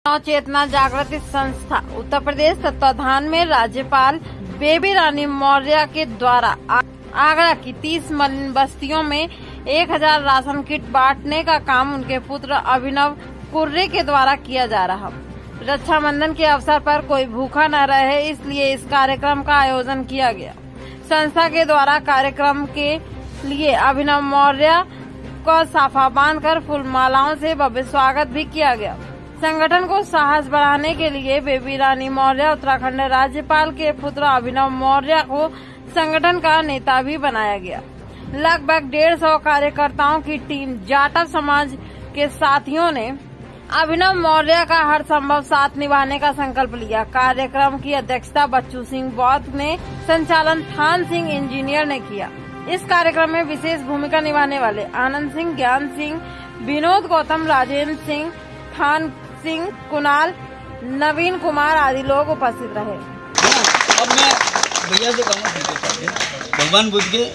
चेतना जागृति संस्था उत्तर प्रदेश तत्वाधान में राज्यपाल बेबी रानी मौर्य के द्वारा आगरा की 30 मलिन बस्तियों में 1000 राशन किट बांटने का काम उनके पुत्र अभिनव कुर्रे के द्वारा किया जा रहा। रक्षाबंधन के अवसर पर कोई भूखा न रहे, इसलिए इस कार्यक्रम का आयोजन किया गया। संस्था के द्वारा कार्यक्रम के लिए अभिनव मौर्य को साफा बांधकर फूल मालाओं से भव्य स्वागत भी किया गया। संगठन को साहस बढ़ाने के लिए बेबी रानी मौर्य उत्तराखंड राज्यपाल के पुत्र अभिनव मौर्य को संगठन का नेता भी बनाया गया। लगभग 150 कार्यकर्ताओं की टीम जाटव समाज के साथियों ने अभिनव मौर्य का हर संभव साथ निभाने का संकल्प लिया। कार्यक्रम की अध्यक्षता बच्चू सिंह बौद्ध ने, संचालन थान सिंह इंजीनियर ने किया। इस कार्यक्रम में विशेष भूमिका निभाने वाले आनंद सिंह, ज्ञान सिंह, विनोद गौतम, राजेंद्र सिंह, थान सिंह, कुणाल, नवीन कुमार आदि लोग उपस्थित रहे। अब मैं भैया से कहूँगा भगवान बुद्ध के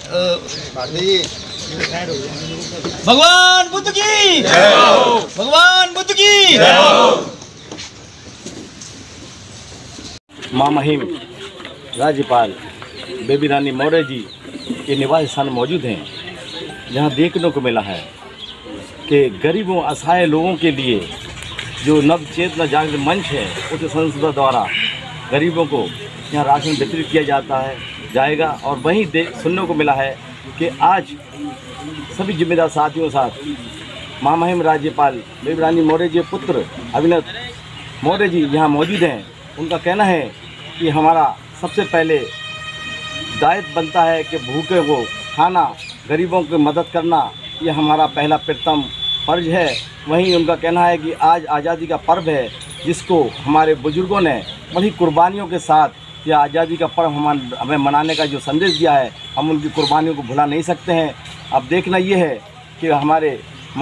भगवान बुद्ध की भगवान बुद्ध की मां महिम राज्यपाल बेबी रानी मौर्य जी के निवास स्थान मौजूद हैं, जहां देखने को मिला है कि गरीबों असहाय लोगों के लिए जो नव चेतना जागृत मंच है उस संस्था द्वारा गरीबों को यहाँ राशन वितरित किया जाएगा। और वहीं सुनने को मिला है कि आज सभी जिम्मेदार साथियों के साथ मां महिम राज्यपाल बेबी रानी मौर्य जी पुत्र अभिनव मौर्य जी यहाँ मौजूद हैं। उनका कहना है कि हमारा सबसे पहले दायित्व बनता है कि भूखे को खाना, गरीबों की मदद करना, ये हमारा पहला प्रथम फर्ज है। वहीं उनका कहना है कि आज आज़ादी का पर्व है, जिसको हमारे बुजुर्गों ने बड़ी कुर्बानियों के साथ यह आज़ादी का पर्व हमें मनाने का जो संदेश दिया है, हम उनकी कुर्बानियों को भुला नहीं सकते हैं। अब देखना ये है कि हमारी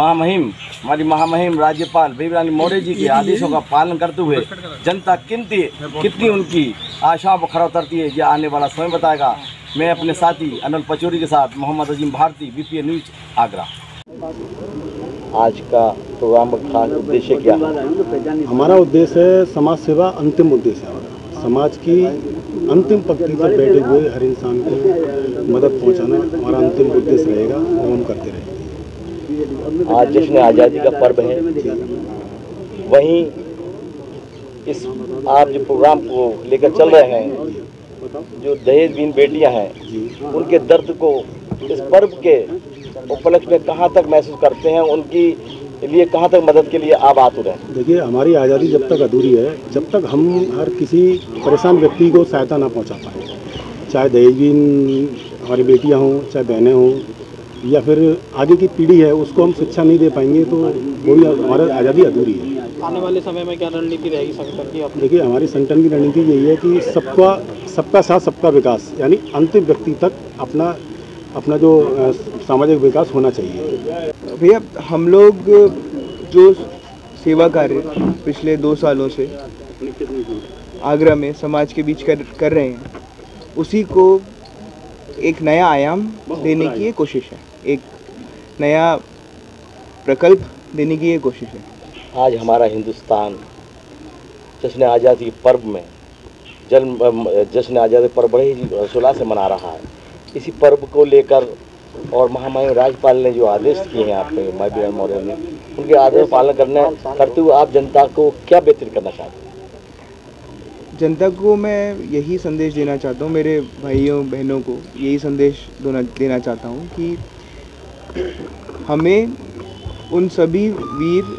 महामहिम राज्यपाल बेबी रानी मौर्य जी के आदेशों का पालन करते हुए जनता कितनी उनकी आशाओं पर खरा उतरती है, यह आने वाला समय बताएगा। मैं अपने साथी अनिल पचौरी के साथ मोहम्मद अजीम भारती, BPN न्यूज, आगरा। आज का प्रोग्राम का खास उद्देश्य क्या है? हमारा उद्देश्य है समाज सेवा, अंतिम उद्देश्य है समाज की अंतिम पंक्ति पर बैठे हुए हर इंसान को मदद पहुंचाना हमारा अंतिम उद्देश्य रहेगा और हम करते रहेंगे। आज जश्न आज़ादी का पर्व है, वहीं इस आप जो प्रोग्राम को लेकर चल रहे हैं, जो दहेजहीन बेटियां हैं, उनके दर्द को इस पर्व के उपलक्ष्य में कहाँ तक महसूस करते हैं, उनकी लिए कहाँ तक मदद के लिए आप आतुर हैं? देखिए, हमारी आज़ादी जब तक अधूरी है, जब तक हम हर किसी परेशान व्यक्ति को सहायता ना पहुँचा पाए, चाहे दहेजहीन हमारी बेटियाँ हों, चाहे बहनें हों, या फिर आगे की पीढ़ी है, उसको हम शिक्षा नहीं दे पाएंगे तो वही हमारी आज़ादी अधूरी है। आने वाले समय में क्या रणनीति रहेगी संगठन की? देखिए, हमारी संगठन की रणनीति यही है कि सबका साथ सबका विकास, यानी अंतिम व्यक्ति तक अपना जो सामाजिक विकास होना चाहिए। भैया, हम लोग जो सेवा कार्य पिछले 2 सालों से आगरा में समाज के बीच कर रहे हैं, उसी को एक नया आयाम देने की ये कोशिश है, एक नया प्रकल्प देने की ये कोशिश है। आज हमारा हिंदुस्तान जश्न आज़ादी पर्व में जश्न आज़ादी पर्व बड़े ही हर्षोल्लास से मना रहा है। इसी पर्व को लेकर और महामहिम राज्यपाल ने जो आदेश किए हैं आपके बेबी रानी मौर्य ने, उनके आदेश पालन करते हुए आप जनता को क्या व्यतीत करना चाहते हैं? जनता को मैं यही संदेश देना चाहता हूँ, मेरे भाइयों बहनों को यही संदेश देना चाहता हूँ कि हमें उन सभी वीर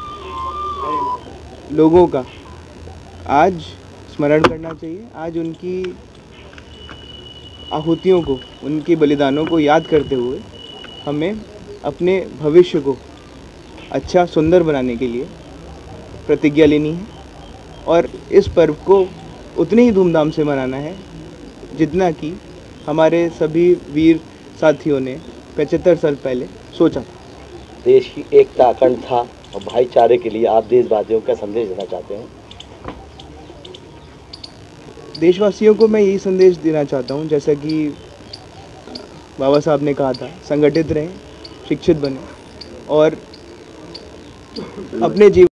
लोगों का आज स्मरण करना चाहिए। आज उनकी आहुतियों को, उनके बलिदानों को याद करते हुए हमें अपने भविष्य को अच्छा सुंदर बनाने के लिए प्रतिज्ञा लेनी है और इस पर्व को उतने ही धूमधाम से मनाना है जितना कि हमारे सभी वीर साथियों ने 75 साल पहले सोचा था। देश की एकता, अखंडता और भाईचारे के लिए आप देशवासियों का संदेश देना चाहते हैं? देशवासियों को मैं यही संदेश देना चाहता हूँ, जैसा कि बाबा साहब ने कहा था, संगठित रहें, शिक्षित बने और अपने जीवन